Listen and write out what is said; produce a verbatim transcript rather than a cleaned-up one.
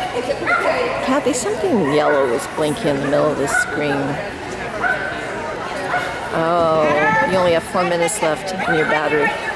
Kathy, something yellow is blinking in the middle of the screen. Oh, you only have four minutes left in your battery.